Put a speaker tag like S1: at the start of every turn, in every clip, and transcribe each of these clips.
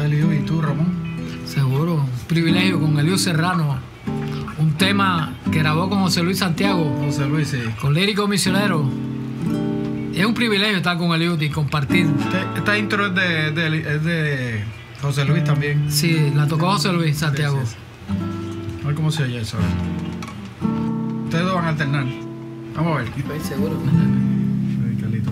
S1: Eliu. ¿Y tú, Ramón?
S2: Seguro, un privilegio con Eliu Serrano. Un tema que grabó con José Luis Santiago.
S1: José Luis, sí.
S2: Con Lírico Misionero. Es un privilegio estar con Eliu y compartir.
S1: Esta intro es de José Luis también.
S2: Sí, la tocó José Luis Santiago.
S1: Sí, sí, sí. A ver cómo se oye eso. Ustedes dos van a alternar. Vamos a ver.
S2: Estoy seguro.
S1: Ay, Carlito.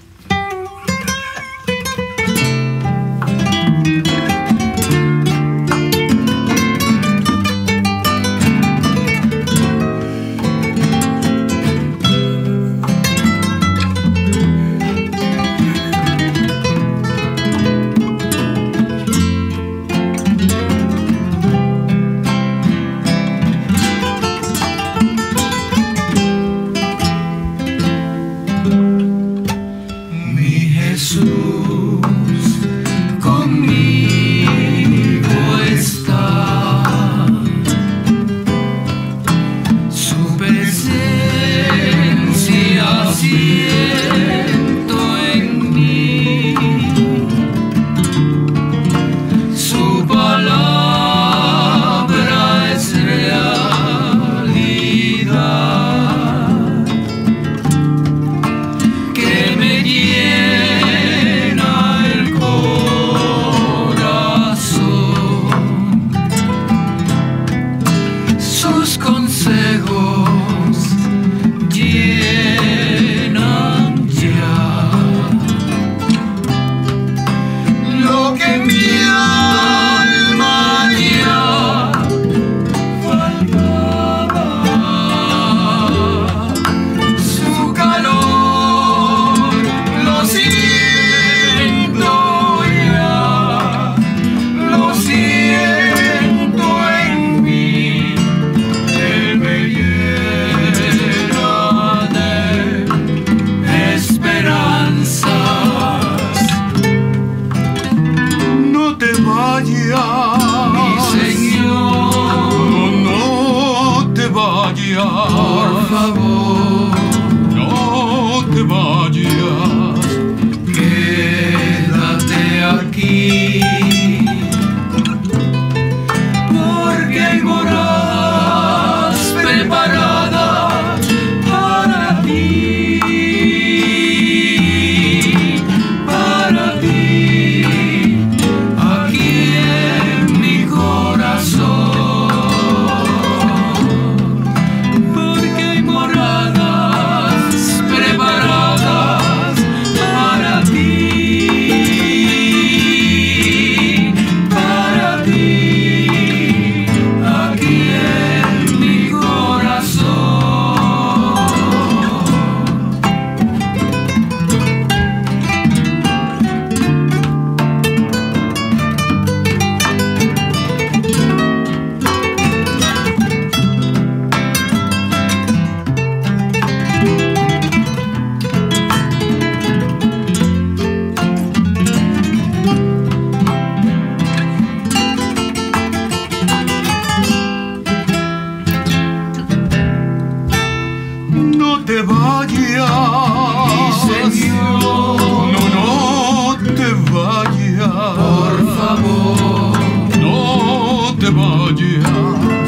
S3: Por favor, no te vayas, quédate aquí, porque hay moradas preparadas para ti, aquí en mi corazón. No te vayas, mi Señor. No te vayas. Por favor, no te vayas.